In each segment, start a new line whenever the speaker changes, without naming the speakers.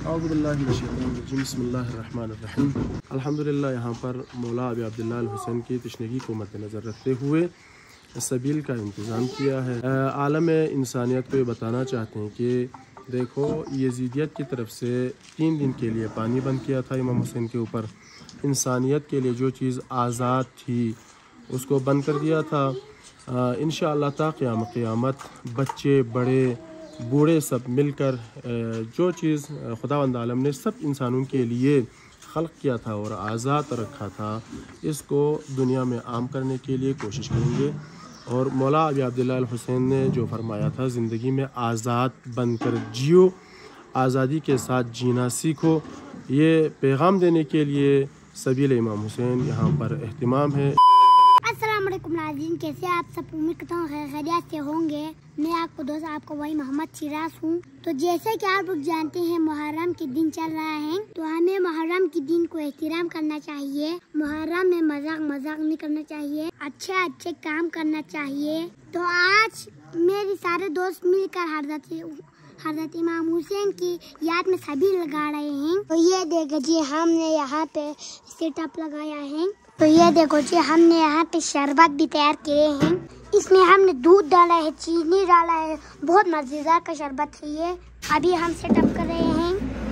बिस्मिल्लाहिर्रहमानिर्रहीम। अल्हम्दुलिल्लाह। यहाँ पर मौला अबी अब्दुल्लाह अल हुसैन की तशनीकी को मद्देनज़र रखते हुए सबील का इंतज़ाम किया है। आलम इंसानियत को ये बताना चाहते हैं कि देखो, यजीदियत की तरफ से 3 दिन के लिए पानी बंद किया था इमाम हुसैन के ऊपर। इंसानियत के लिए जो चीज़ आज़ाद थी उसको बंद कर दिया था। इंशाअल्लाह ता क़यामत बच्चे बड़े बूढ़े सब मिलकर जो चीज़ खुदावंद आलम ने सब इंसानों के लिए खल्क़ किया था और आज़ाद रखा था, इसको दुनिया में आम करने के लिए कोशिश करेंगे। और मौला अबी अब्दुल्लाह अल हुसैन ने जो फरमाया था, ज़िंदगी में आज़ाद बनकर जियो, आज़ादी के साथ जीना सीखो, ये पैगाम देने के लिए सबील इमाम हुसैन यहाँ पर एहतिमाम है।
अस्सलाम वालेकुम नाज़रीन, कैसे आप सब? उम्मीद करता हूँ खैरियत से होंगे। मैं आपको दोस्त आपको वही मोहम्मद सिराज हूँ। तो जैसे कि आप लोग जानते हैं, मुहर्रम के दिन चल रहा है, तो हमें मुहर्रम के दिन को एहतराम करना चाहिए। मुहर्रम में मजाक नहीं करना चाहिए, अच्छे काम करना चाहिए। तो आज मेरे सारे दोस्त मिलकर हज़रत इमाम हुसैन की याद में सबील लगा रहे हैं। तो ये देखो जी, हमने यहाँ पे सेटअप लगाया है। तो ये देखो जी, हमने यहाँ पे शरबत भी तैयार किए हैं। इसमें हमने दूध डाला है, चीनी डाला है, बहुत मजेदार का शरबत है ये। अभी हम सेटअप कर रहे हैं,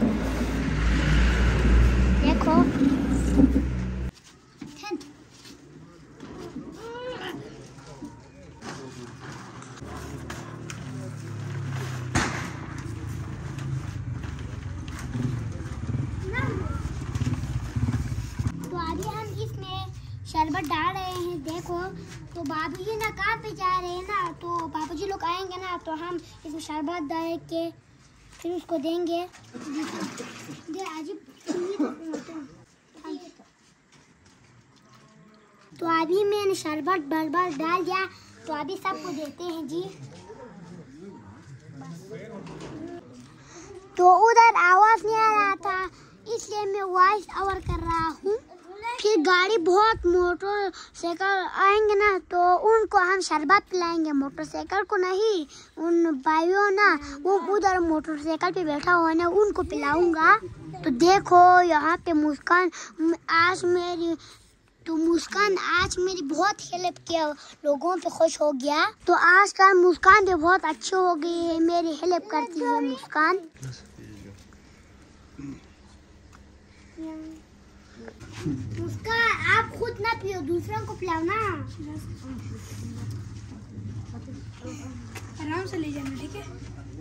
देखो। तो अभी हम इसमें शरबत डाल रहे हैं, देखो। तो बाबूजी ना काम पे जा रहे हैं ना, तो बाबूजी लोग आएंगे ना, तो हम इसमें शरबत डाल के फिर उसको देंगे। तो अभी मैंने शरबत बर्बर डाल दिया, तो अभी सबको देते हैं जी। तो उधर आवाज नहीं आ रहा था, इसलिए मैं वॉइस ओवर कर रहा हूँ। फिर गाड़ी बहुत मोटरसाइकिल आएंगे ना, तो उनको हम शरबत पिलाएंगे। मोटरसाइकिल को नहीं, उन भाइयों ना वो उधर मोटरसाइकिल पे बैठा हुआ है ना, उनको पिलाऊंगा। तो देखो यहाँ पे मुस्कान आज मेरी बहुत हेल्प किया, लोगों पे खुश हो गया। तो आज का मुस्कान भी बहुत अच्छी हो गई है, मेरी हेल्प करती है मुस्कान। मुस्कान आप खुद ना पियो, दूसरों को पिलाओ ना।
आराम से ले जाना, ठीक है?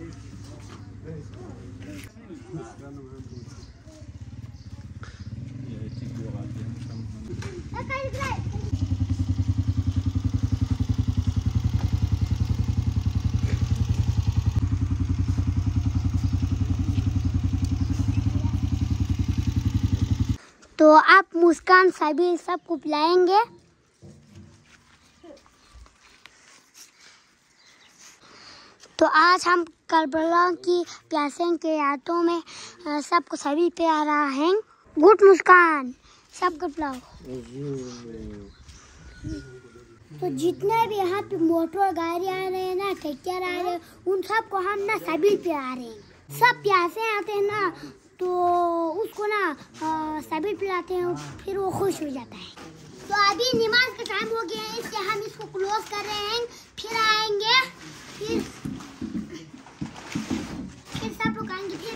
तो आप मुस्कान सभी सबको पिलाएंगे। तो आज हम करबला की प्यासे के यादों में सबको सभी प्यार रहा है। गुड मुस्कान, सबको पिलाओ। तो जितने भी यहाँ पे मोटर गाड़ी आ रहे हैं ना, ट्रैक्टर आ रहे हैं, उन सबको हम ना सभी पे आ रहे हैं। सब प्यासे आते हैं ना, तो उसको ना सभी पिलाते हैं, फिर वो खुश हो जाता है। तो अभी नमाज का टाइम हो गया है, इसलिए हम इसको क्लोज कर रहे हैं। फिर आएंगे, फिर सब लोग आएंगे, फिर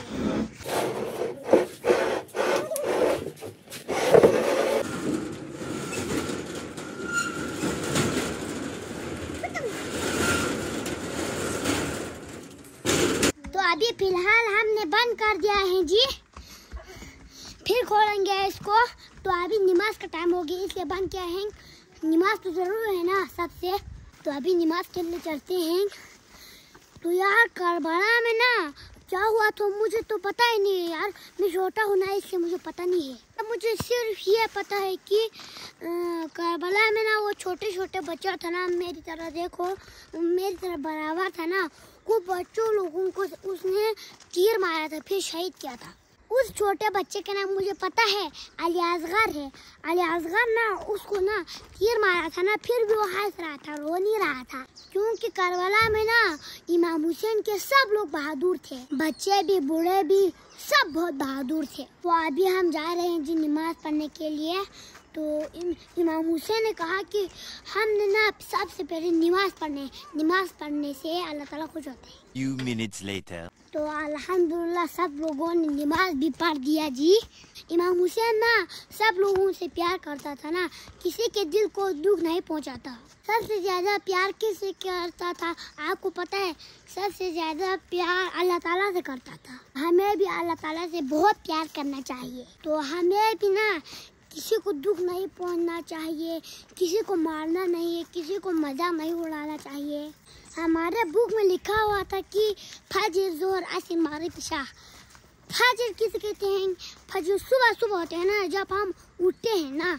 तो अभी फिलहाल हमने बंद कर दिया है जी, फिर खोलेंगे इसको। तो अभी नमाज का टाइम हो गया, इसलिए बंद किया है। नमाज तो जरूर है ना सबसे, तो अभी नमाज के लिए चलते हैं। तो यार करबला में ना क्या हुआ तो मुझे तो पता ही नहीं है यार, मैं छोटा हूँ ना, इसलिए मुझे पता नहीं है। मुझे सिर्फ ये पता है कि करबला में ना वो छोटे बच्चा था ना, मेरी तरह, देखो मेरी तरह बराबर था ना, वो बच्चों लोगों को उसने तीर मारा था, फिर शहीद किया था। उस छोटे बच्चे का नाम मुझे पता है, अली असगर है। अली असगर ना उसको ना तीर मारा था ना, फिर भी वो हंस रहा था, रो नहीं रहा था, क्योंकि करबला में ना इमाम हुसैन के सब लोग बहादुर थे, बच्चे भी बूढ़े भी सब बहुत बहादुर थे। तो अभी हम जा रहे हैं जी नमाज पढ़ने के लिए। तो इमाम हुसैन ने कहा कि हमने ना सबसे पहले नमाज पढ़ने से अल्लाह ताला खुश होते हैं।
Few minutes later.
तो अल्हम्दुलिल्लाह सब लोगों ने नमाज भी पढ़ दिया जी। इमाम हुसैन ना सब लोगों से प्यार करता था ना, किसी के दिल को दुख नहीं पहुंचाता। सबसे ज्यादा प्यार किससे करता था आपको पता है? सबसे ज्यादा प्यार अल्लाह ताला से करता था। हमें भी अल्लाह ताला से बहुत प्यार करना चाहिए। तो हमें भी ना किसी को दुख नहीं पहुंचना चाहिए, किसी को मारना नहीं है, किसी को मजाक नहीं उड़ाना चाहिए। हमारे बुक में लिखा हुआ था कि फजर जोहर असर मगरिब इशा। फजर किसे कहते हैं? फजर सुबह होते हैं ना, जब हम उठते हैं ना,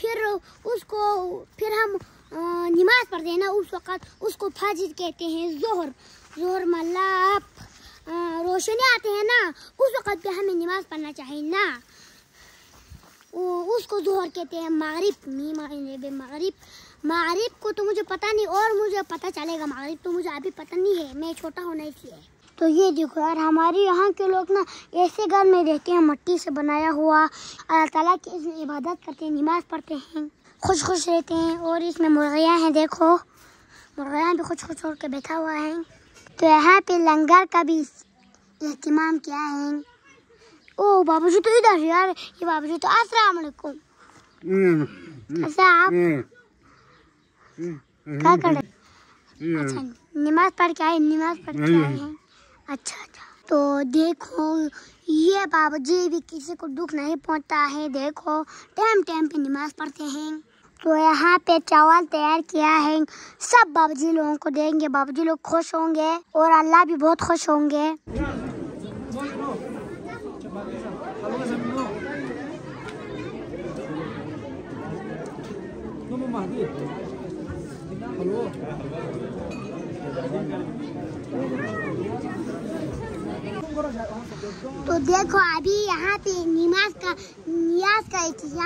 फिर हम नमाज पढ़ते हैं ना, उस वक़्त उसको फजर कहते हैं। जोहर मतलब रोशनी आते हैं ना, उस वक़्त भी हमें नमाज पढ़ना चाहिए ना, उसको जोहर कहते हैं। मगरिब को तो मुझे पता नहीं, और मुझे पता चलेगा। मगरिब तो मुझे अभी पता नहीं है, मैं छोटा होना इसलिए। तो ये देखो यार, हमारे यहाँ के लोग ना ऐसे घर में रहते हैं, मिट्टी से बनाया हुआ, अल्लाह ताला की इसमें इबादत करते हैं, नमाज पढ़ते हैं, खुश रहते हैं। और इसमें मुर्गियाँ हैं, देखो मुर्गियाँ भी खुश होकर के बैठा हुआ है। तो यहाँ पे लंगर का भी एहतमाम किया है। ओ बाबूजी तो इधर यार, ये बाबूजी तो अस्सलाम वालेकुम। अच्छा आप क्या कर रहे? अच्छा नमाज पढ़ के आए हैं। अच्छा तो देखो ये बाबूजी भी किसी को दुख नहीं पहुंचता है, देखो टाइम पे नमाज पढ़ते हैं। तो यहाँ पे चावल तैयार किया है, सब बाबूजी लोगों को देंगे, बाबूजी लोग खुश होंगे और अल्लाह भी बहुत खुश होंगे। तो देखो अभी यहाँ पे नियाज का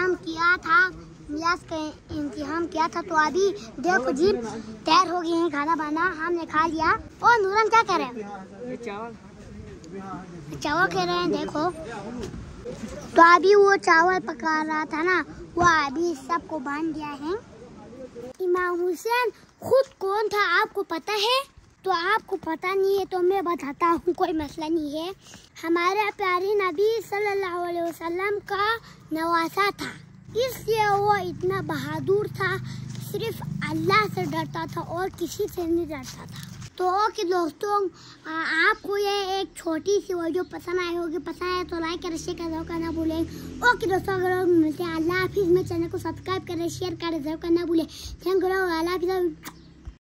इंतजाम किया था। तो अभी देखो जी तैयार हो गए हैं, खाना बना हमने खा लिया। और नूरन क्या कर रहे हैं? चावल खा रहे हैं, देखो। तो अभी वो चावल पका रहा था ना, वो अभी सबको बांध दिया है। इमाम हुसैन खुद कौन था आपको पता है? तो आपको पता नहीं है तो मैं बताता हूँ, कोई मसला नहीं है। हमारे प्यारे नबी सल्लल्लाहु अलैहि वसल्लम का नवासा था, इसलिए वो इतना बहादुर था, सिर्फ अल्लाह से डरता था और किसी से नहीं डरता था। तो ओके दोस्तों, आपको ये एक छोटी सी वीडियो पसंद आई होगी, पसंद आए तो लाइक करें, शेयर करें, करना भूलें। ओके दोस्तों, अगर मिलते हैं अल्लाह हाफिज़। मेरे चैनल को सब्सक्राइब करें, शेयर करें, जरूर करना भूलें। थैंक यू, अल्लाह हाफिज़।